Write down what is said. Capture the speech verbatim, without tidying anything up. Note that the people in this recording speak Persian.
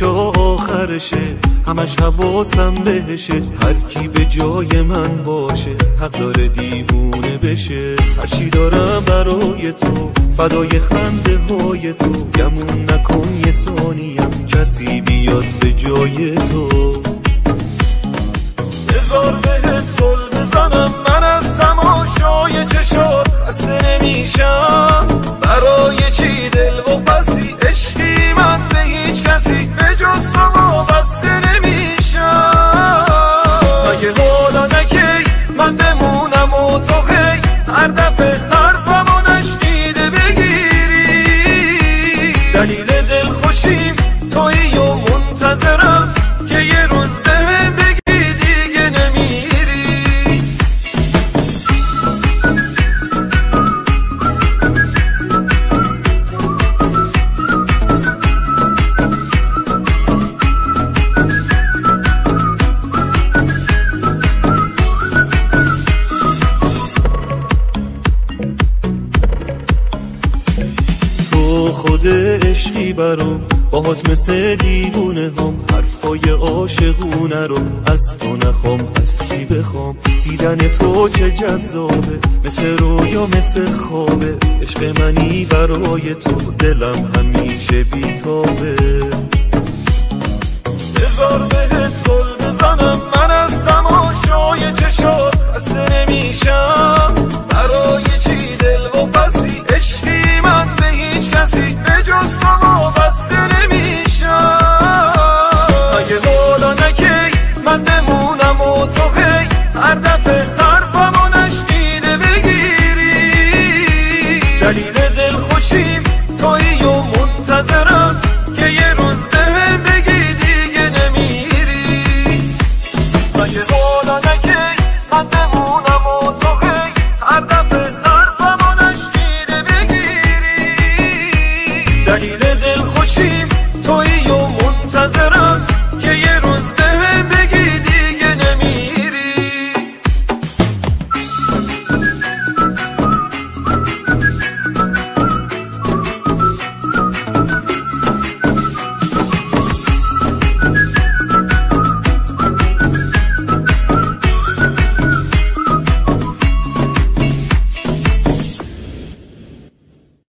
آخرشه، همش حواسم بهشه. هر کی به جای من باشه حق داره دیوونه بشه. هرچی دارم برای تو، فدای خنده های تو. گمون نکن یه ثانیم کسی بیاد به جای تو. بذار بهت زل بزنم، من از تماشای چشات خسته نمیشم. برای چی دل و بسی عشقی من به هیچ کسی به جز تو وابسته نمیشم. مگه حالا نکی من بمونم و تو هی هر دفعه حرفمو نشنیده بگیری. دلیل دل خوشیم تویی و منتظرم که یه روز بهم بگی دیگه نمیری. خود عشقی برام باهات مثل دیوونه هم، حرفای عاشقونه رو از تو نخوام از کی بخوام. دیدن تو چه جذابه، مثل رویا مثل خوابه. عشق منی برای تو دلم همیشه بیتابه. بذار بهت زل بزنم، من از تماشای چشات خسته نمیشم. برای چی دل و بسی عشقی من به هیچ کسی به جز تو وابسته نمیشم. اگه حالا نکی من بمونم و تو هی هر دفعه حرفمو نشنیده بگیری. دلیل دل خوشیم تویی و منتظرم که یه روز بهم بگی دیگه نمیری. اگه حالا نکی من بمونم